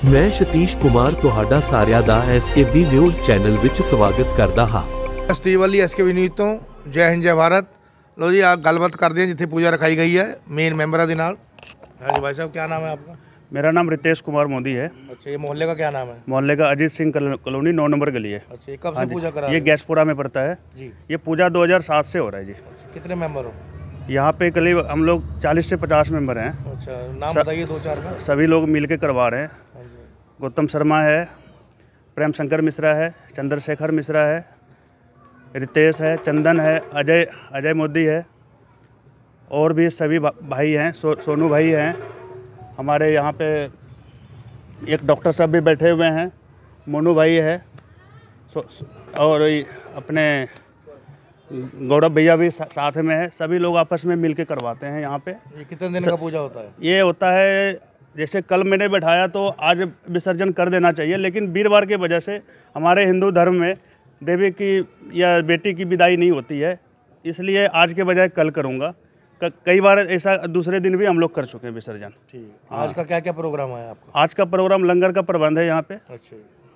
मैं सतीश कुमार तुहाडा सारिਆਂ ਦਾ SKB ਨਿਊਜ਼ ਚੈਨਲ ਵਿੱਚ ਸਵਾਗਤ ਕਰਦਾ ਹਾਂ। ਸਟੀਵ ਵਾਲੀ SKB ਨਿਊਜ਼ ਤੋਂ ਜੈ ਹਿੰਦ ਜੈ ਭਾਰਤ। लो जी आप गलबात करते हैं जिथे पूजा रखाई गई है मेन मैंबर के नाल। हाँ जी भाई साहब, क्या नाम है आपका? मेरा नाम रितेश कुमार मोदी है। अच्छा, ये मोहल्ले का क्या नाम है? मोहल्ले का अजीत सिंह कॉलोनी 9 नंबर गली है। अच्छा, ये कब से पूजा करा? ये गैसपुरा में पड़ता है जी। ये पूजा 2007 से हो रहा है जी। अच्छा, कितने मेंबर हो यहाँ पे? करीब हम लोग 40 से 50 मेंबर हैं। अच्छा, नाम बताइए दो चार का। सभी लोग मिल के करवा रहे हैं। गौतम शर्मा है, प्रेम शंकर मिश्रा है, चंद्रशेखर मिश्रा है, रितेश है, चंदन है, अजय मोदी है, और भी सभी भाई हैं। सोनू भाई हैं हमारे। यहाँ पे एक डॉक्टर साहब भी बैठे हुए हैं, मोनू भाई है, और अपने गौरव भैया भी साथ में है। सभी लोग आपस में मिल के करवाते हैं यहाँ पे। ये कितने दिन का पूजा होता है? ये होता है जैसे कल मैंने बैठाया तो आज विसर्जन कर देना चाहिए, लेकिन वीरवार की वजह से हमारे हिंदू धर्म में देवी की या बेटी की विदाई नहीं होती है, इसलिए आज के बजाय कल करूँगा। कई बार ऐसा दूसरे दिन भी हम लोग कर चुके हैं विसर्जन। ठीक। आज का क्या क्या प्रोग्राम है आपका? आज का प्रोग्राम लंगर का प्रबंध है यहाँ पे। अच्छा,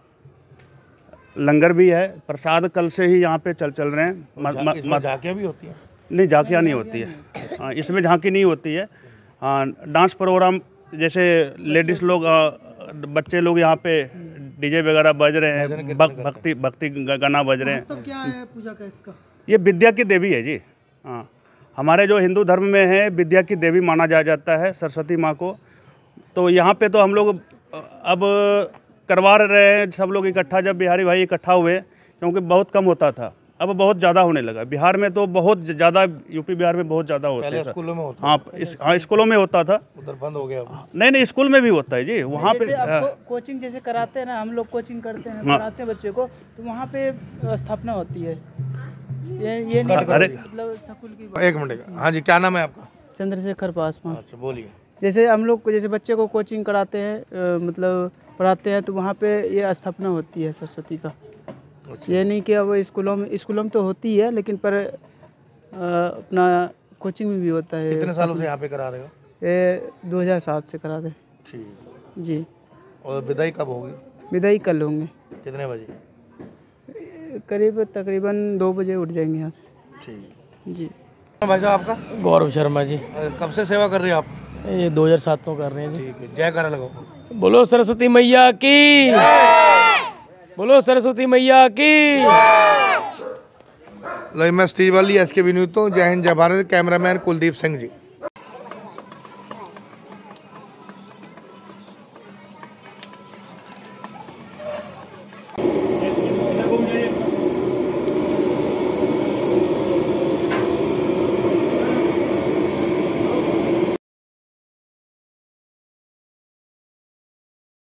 लंगर भी है, प्रसाद कल से ही यहाँ पे चल रहे हैं। झांकियाँ भी होती हैं? नहीं, झांकियाँ नहीं होती है। हाँ, इसमें झांकी नहीं होती है। हाँ, डांस प्रोग्राम जैसे लेडीज़ लोग बच्चे लोग यहाँ पे डीजे वगैरह बज रहे हैं, भक्ति गाना बज रहे हैं। तो क्या है पूजा का इसका? ये विद्या की देवी है जी। हाँ, हमारे जो हिंदू धर्म में है विद्या की देवी माना जाता है सरस्वती माँ को। तो यहाँ पे तो हम लोग अब करवा रहे हैं सब लोग इकट्ठा। जब बिहारी भाई इकट्ठा हुए, क्योंकि बहुत कम होता था, अब बहुत ज़्यादा होने लगा। बिहार में तो बहुत ज़्यादा, यूपी बिहार में बहुत ज़्यादा होता है। स्कूलों में होता? हाँ, स्कूलों में होता था, उधर बंद हो गया। नहीं, स्कूल में भी होता है जी। वहाँ पे कोचिंग जैसे कराते हैं ना, हम लोग कोचिंग करते हैं, पढ़ाते हैं बच्चे को, तो वहाँ पे स्थापना होती है। ये नहीं मतलब स्कूल की। एक मिनट। हाँ जी, क्या नाम है आपका? चंद्रशेखर पासवान। अच्छा, बोलिए। जैसे हम लोग जैसे बच्चे को कोचिंग कराते हैं, मतलब पढ़ाते हैं, तो वहाँ पे ये स्थापना होती है सरस्वती का। अच्छा। ये नहीं कि अब स्कूलों में तो होती है, लेकिन पर अपना कोचिंग में भी होता है। कितने सालों से यहाँ पे करा रहे हो? ये 2007 से करा रहे। ठीक जी। और विदाई कब होगी? विदाई कल होंगे। कितने बजे? करीब तकरीबन 2 बजे उठ जाएंगे यहाँ से। ठीक जी। भाई साहब, आपका? गौरव शर्मा जी। कब से सेवा कर रहे हैं आप? ये 2007 तो कर रहे हैं जी। ठीक है, जयकारा लगाओ। बोलो सरस्वती मैया की, बोलो सरस्वती मैया की। लो, मैं स्टीव वाली SKB न्यूज़ तो जय हिंद जय भारत। कैमरामैन कुलदीप सिंह जी।